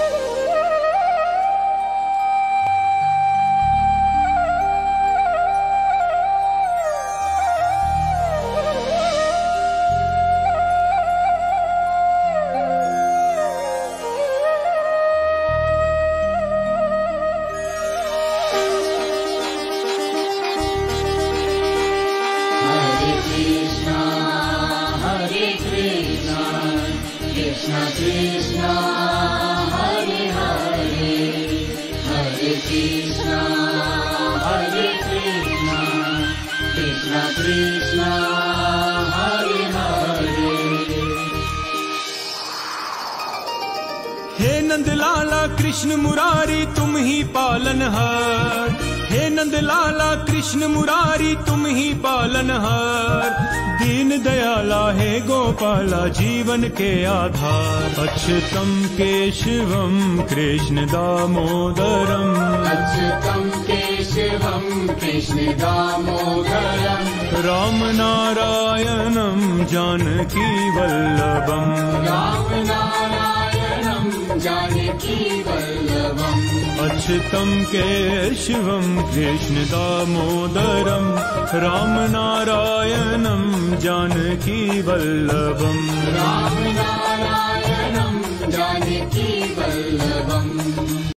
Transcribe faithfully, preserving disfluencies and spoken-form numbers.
Krishna Krishna Hare Hare Hare Krishna Hare Krishna Krishna Krishna Hare Hare। हे नंदलाला कृष्ण मुरारी तुम ही पालनहार, हे नंदलाला कृष्ण मुरारी तुम ही पालनहार, दीन दयाला हे गोपाला जीवन के आधार। अच्युतम केशवम कृष्ण दामोदरम, अच्युतम केशवम कृष्ण दामोदरम, राम नारायणम जानकी वल्लभम, राम नारायणम जानकी वल्लभम। अच्युतम केशवम कृष्ण दामोदरम, राम नारायणम जानकी वल्लभम, राम नारायणम जानकी वल्लभम।